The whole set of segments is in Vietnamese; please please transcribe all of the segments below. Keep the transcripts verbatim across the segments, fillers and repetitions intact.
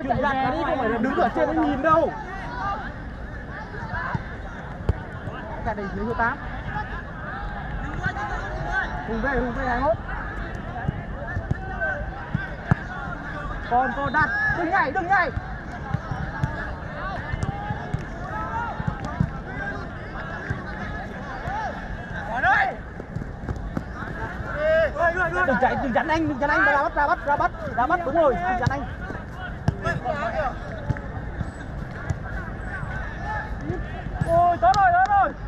truyền đạt cái đi, không phải là đứng ở trên đấy nhìn đâu. Cái này lấy số tám. Hùng về, Hùng về hai mốt. Còn còn đặt, đừng nhảy, đừng nhảy. Đừng chạy, đừng chắn anh, đừng chắn anh, ra bắt, ra bắt, ra bắt, ra bắt, đúng rồi, đừng chắn anh. Ôi, tốt rồi, tốt rồi.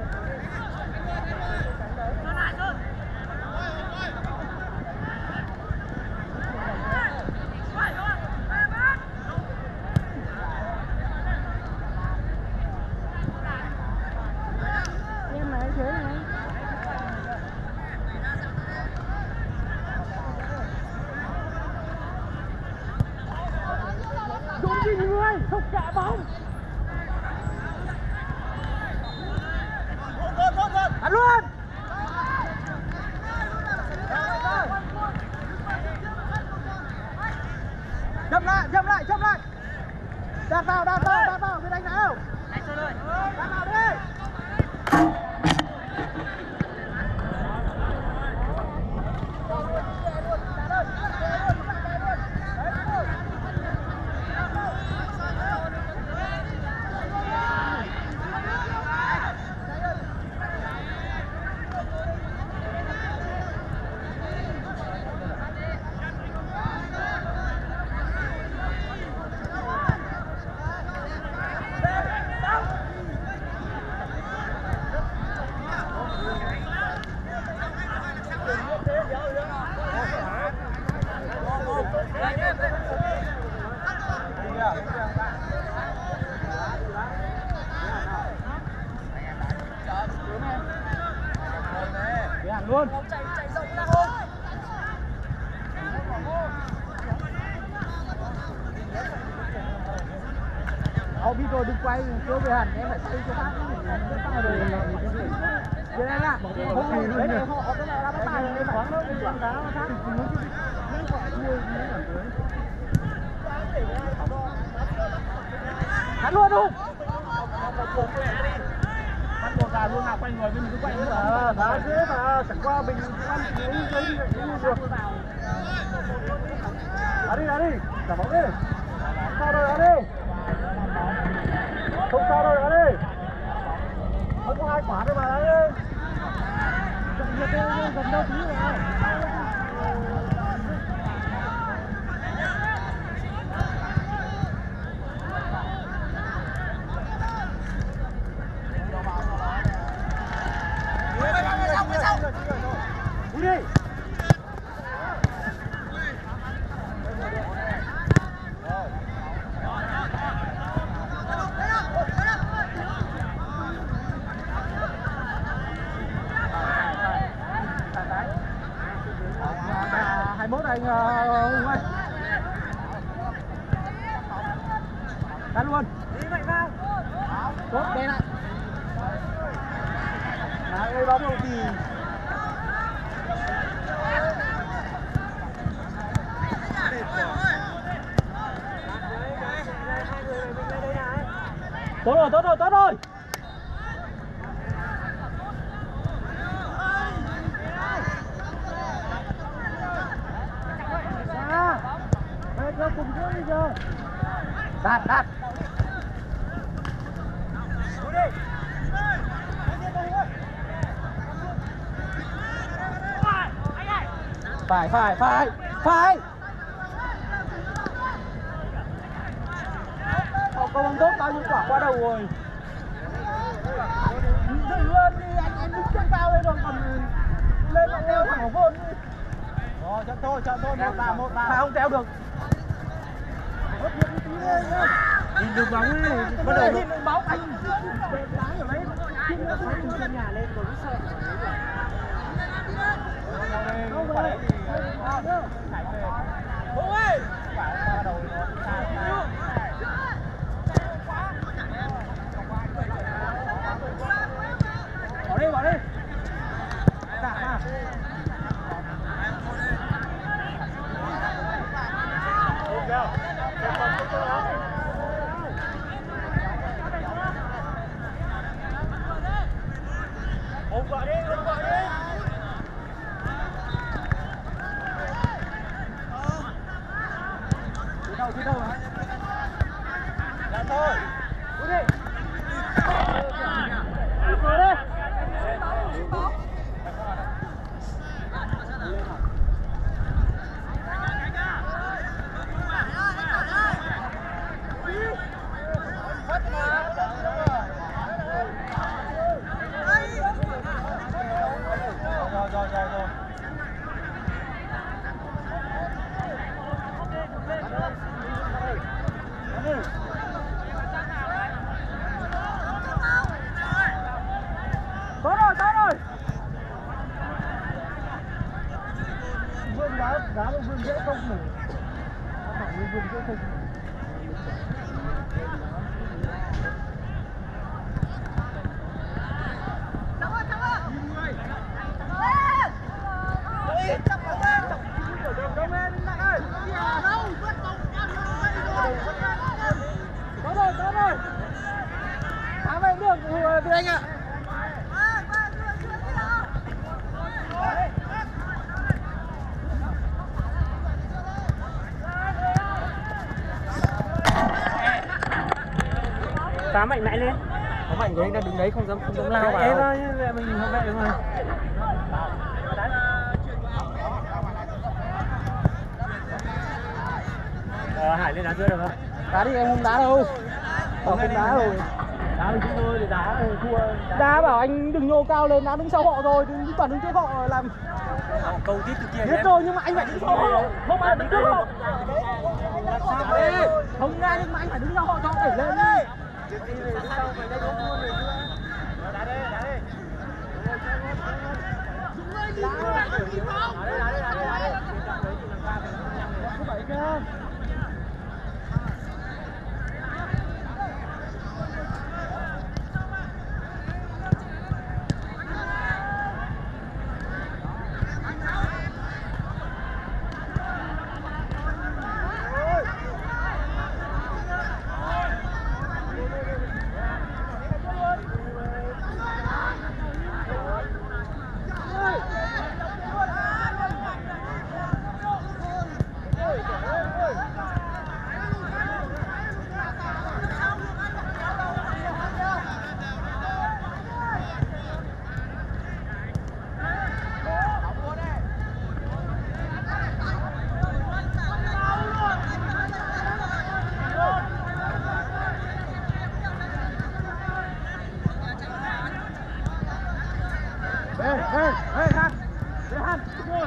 Không kệ bóng. Ăn luôn. Chậm lại, chậm lại, chậm lại. Đạp vào, đạp vào, đạp vào, biết đánh nào. Đạp vào đi. Luôn. Chạy chạy rộng ra thôi. Ô biết rồi, đừng quay chưa về hẳn, em phải xây cho bác cái rồi. Về đây nha. Không đấy này họ cái này là bắt tài rồi, khoáng nó quảng đá nó khác. Hắn luôn không? Bắt một là luôn nào quay người với mình cứ quay nữa. À, đá dễ mà, chẳng qua mình ăn lấy lấy lấy được. Đá đi, đá đi, trả bóng đi. Không sao đâu, đá đi. Không sao đâu, đá đi. Không có hai quả đâu mà đá đi. Gần đâu tí rồi. Đi đi. hai mốt anh Hùng ơi. Đánh luôn. Đi mạnh vào. Tốt đây lại. Đấy, đây bóng đầu thì tốt rồi, tốt rồi, tốt rồi. Đây cho cùng trước đi chưa? Đạt, đạt. Phải, phải, phải, phải. Họ có bóng tốt bao nhiêu quả qua đầu rồi. Dừng luôn đi, anh em đứng trên cao lên rồi còn lên lại leo thẳng vào vôn đi. Rồi, chậm thôi, chậm thôi, một vào, một vào. Phải không treo được. Nhìn được bóng đi, bắt đầu nhìn được bóng anh. Đá ở đấy, trên nó phải từ trên nhà lên rồi cứ sợ. Không ơi. Không ơi. Bỏ đi, bỏ đi. Đạp mà. Go. ở trên đâu hả? Làm thôi. Đi đi. Đi đi. Tốt rồi, tốt rồi. Vương đá, đá với Vương dễ không nổi. Đá thẳng với Vương dễ không. Thắng ơi, thắng ơi. Đông lên, nặng ơi. Tốt rồi, tốt rồi. Thắng về được, Việt Anh ạ. Phá mạnh mẽ lên. Có mạnh của anh đang đứng đấy không dám không dám lao vào. Em ơi, mình không vậy đúng rồi. Ờ, Hải lên đá giữa được không? Đá đi, em không đá đâu. Không không đá rồi. Đá mình chúng tôi để đá rồi thua. Đá bảo anh đừng nhô cao lên, đá đứng sau họ rồi, đừng toàn đứng trước họ làm. Cầu tiếp từ kia. Biết rồi nhưng mà anh phải đứng sau họ. Không ai đứng trước họ. Không ra nhưng mà anh phải đứng sau họ cho đẩy lên đi. Ê, ê, ê, Han, ê, Han, rồi.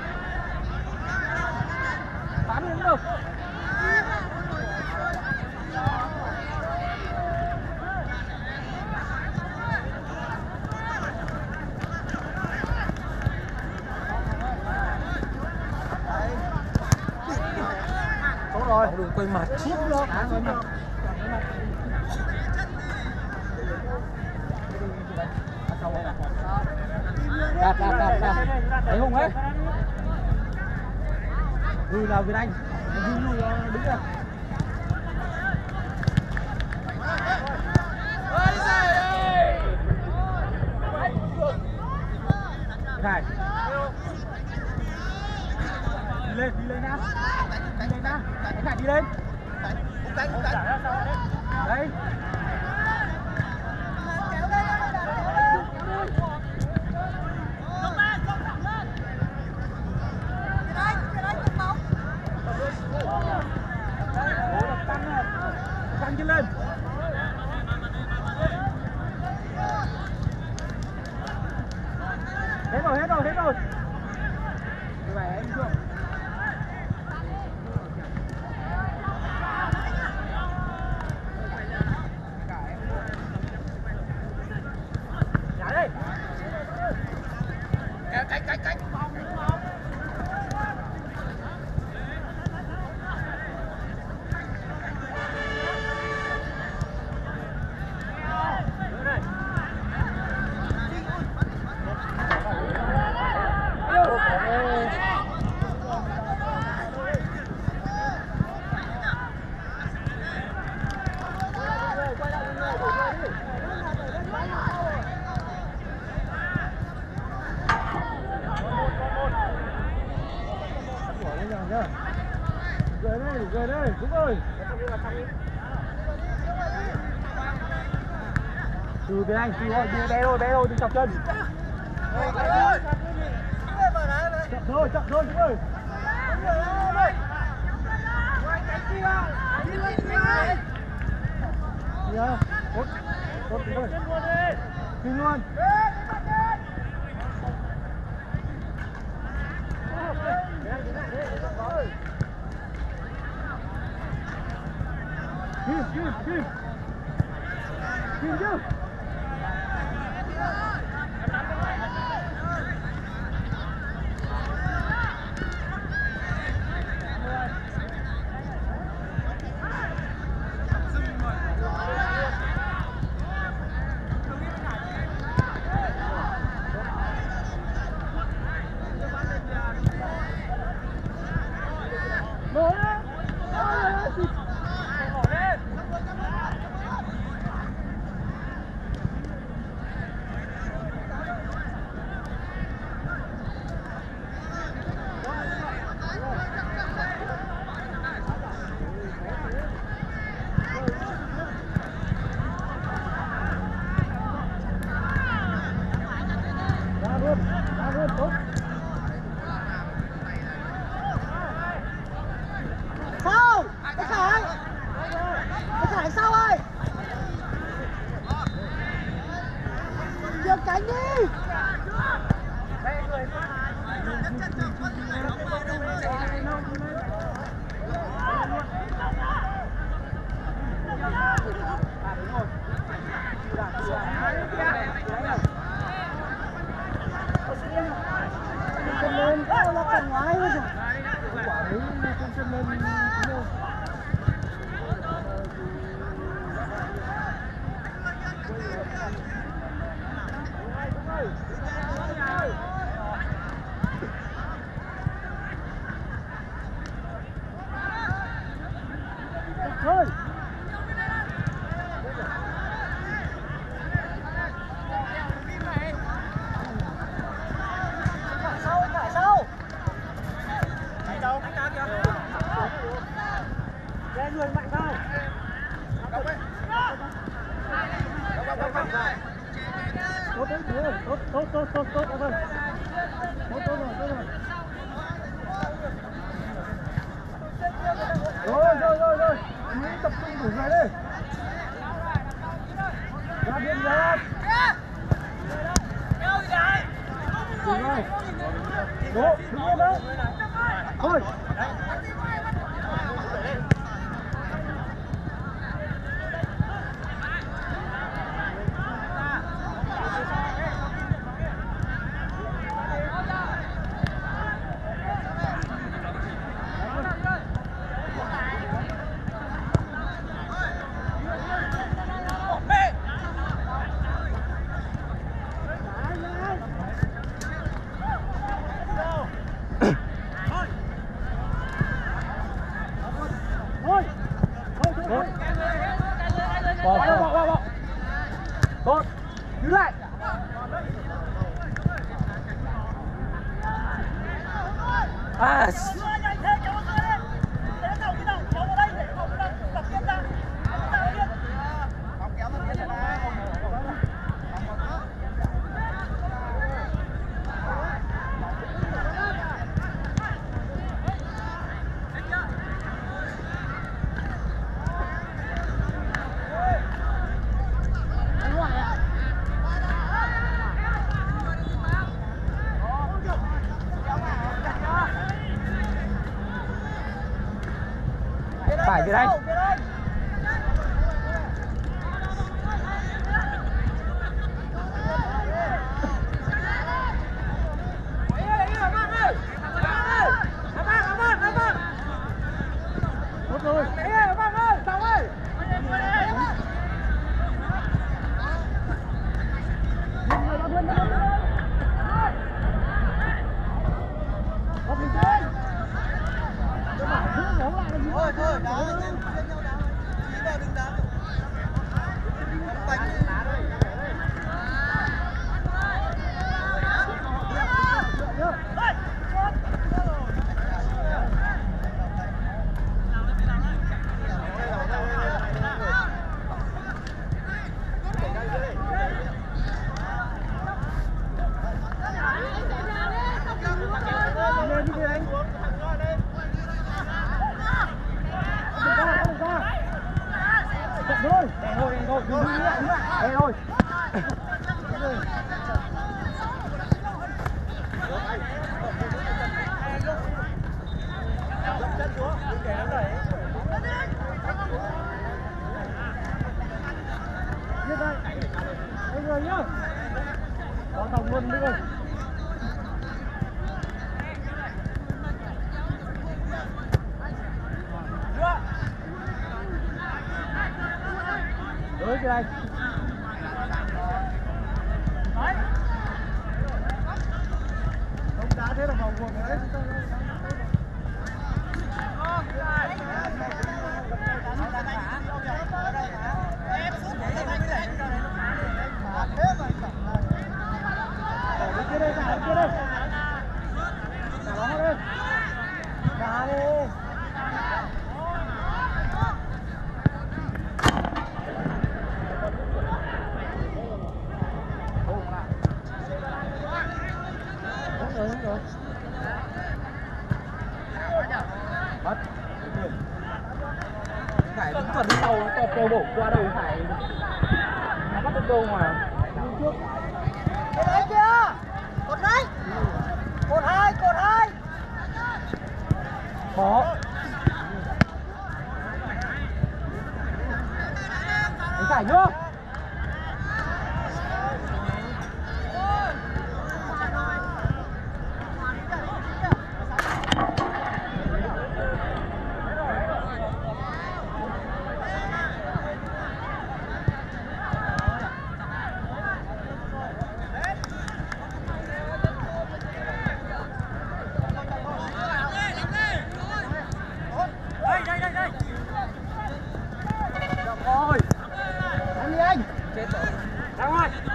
Bám đến đâu? Tốt rồi. Đừng quay mặt. Chip nữa. Đạt, đạt, đạt, đạt. Thấy Hùng ấy. Lùi vào Việt Anh. Lùi, lùi, đứng ra. Này. Đi lên, đi lên nào. Đi lên nào. Anh Khải đi lên. Đấy. Tăng chân lên. Hết rồi, hết rồi, hết rồi. Như vậy anh chưa? Nhảy đi. Cánh, cánh, cánh. rồi. Từ bên anh, từ rồi, bé rồi, bé rồi, đừng chọc chân. Chậm thôi, chậm thôi chúng ơi. Dạ, tốt, tốt tí thôi. Kinh luôn. Kim, kim, kim. Kim chứ. Sao? Cái Khải! Cái Khải sao ơi? Nhiều cánh đi! Chân lên, nó còn ngoái hết rồi. Quả đấy, chân lên nhiều. Thôi. Sau, thả sau. Chạy đâu? Anh nào kìa. Lên người mạnh vào. Đóng đấy. Đóng, đóng, đóng, đóng. Tốt đấy, tốt, tốt, tốt, tốt, tốt, em ơi. Tốt, tốt rồi, tốt rồi. Rồi, rồi, rồi, rồi. Chú ý tập trung đủ người đi. Ra biên ra. Đúng rồi. Đỗ, đứng yên đó. Thôi. Bỏ, bỏ, bỏ, bỏ, bỏ. Tốt. Đứng lại. À. Phải về đây. Tốt rồi. Băng ơi, Sòng ơi. Thôi thôi, đá lên nhau đá. Chí vào đừng đá. Bánh đi. thôi đè thôi đè thôi đừng nữa nữa đè thôi giết đây đây người nhá có tổng luôn đi ơi đối cái đây không đá thế là vòng vòng đấy kia đây cả kia đây cả nó đây cả đi rồi đúng rồi mất Khải vẫn còn sau to cầu bổ qua đầu Khải nó bắt được câu mà trước cái đấy kia cột đấy cột hai cột hai khó Khải nhá Chết rồi. Ra ngoài.